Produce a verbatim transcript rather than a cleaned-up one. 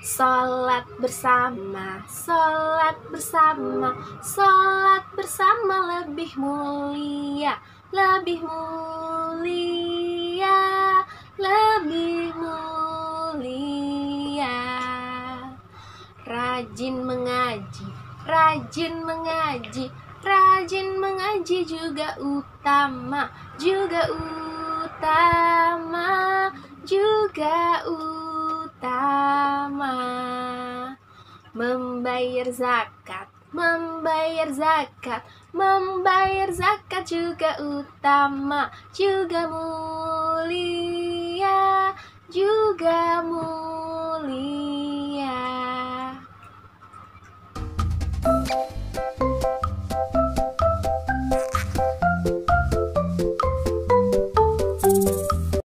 Sholat bersama, sholat bersama, sholat bersama lebih mulia, lebih mulia, lebih mulia. Rajin mengaji, rajin mengaji, rajin mengaji juga utama, juga utama, juga utama. Membayar zakat, membayar zakat, membayar zakat juga utama, juga mulia, juga mulia.